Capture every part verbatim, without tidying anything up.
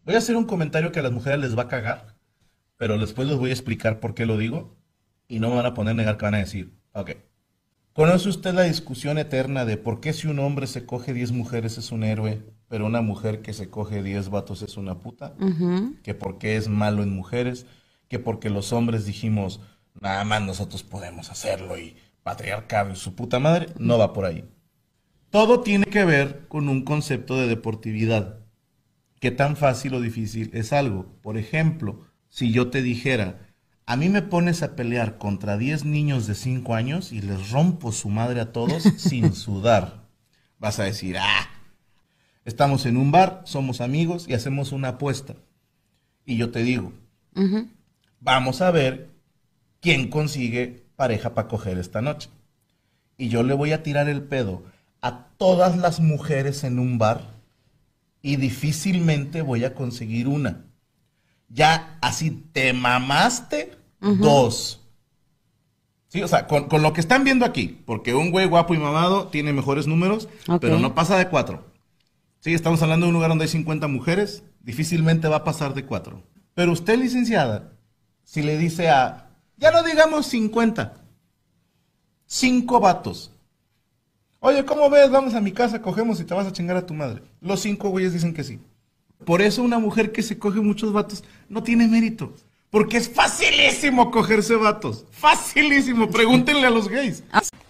Voy a hacer un comentario que a las mujeres les va a cagar, pero después les voy a explicar por qué lo digo y no me van a poner a negar que van a decir, ok. ¿Conoce usted la discusión eterna de por qué si un hombre se coge diez mujeres es un héroe, pero una mujer que se coge diez vatos es una puta? Ujú. Que por qué es malo en mujeres, que porque los hombres dijimos, nada más nosotros podemos hacerlo y patriarcado y su puta madre, no va por ahí. Todo tiene que ver con un concepto de deportividad. ¿Qué tan fácil o difícil es algo? Por ejemplo, si yo te dijera, a mí me pones a pelear contra diez niños de cinco años y les rompo su madre a todos sin sudar. Vas a decir, ah, estamos en un bar, somos amigos y hacemos una apuesta. Y yo te digo, Ujú. vamos a ver quién consigue pareja para coger esta noche. Y yo le voy a tirar el pedo a todas las mujeres en un bar y difícilmente voy a conseguir una. Ya así te mamaste, Ujú. dos. Sí, o sea, con, con lo que están viendo aquí, porque un güey guapo y mamado tiene mejores números, Ok. pero no pasa de cuatro. Sí, estamos hablando de un lugar donde hay cincuenta mujeres, difícilmente va a pasar de cuatro. Pero usted, licenciada, si le dice a, ya no digamos cincuenta, cinco vatos. Oye, ¿cómo ves? Vamos a mi casa, cogemos y te vas a chingar a tu madre. Los cinco güeyes dicen que sí. Por eso una mujer que se coge muchos vatos no tiene mérito. Porque es facilísimo cogerse vatos. Facilísimo. Pregúntenle a los gays.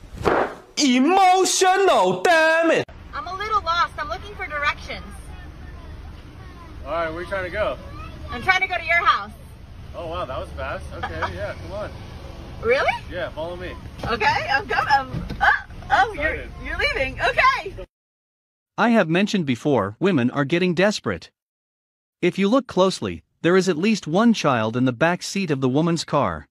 Emotional, damn it! I'm a little lost. I'm looking for directions. All right, where are you trying to go? I'm trying to go to your house. Oh, wow, that was fast. Okay, yeah, come on. Really? Yeah, follow me. Okay, I'm coming. I'm, oh, oh you're, Excited. you're leaving. Okay. I have mentioned before, women are getting desperate. If you look closely, there is at least one child in the back seat of the woman's car.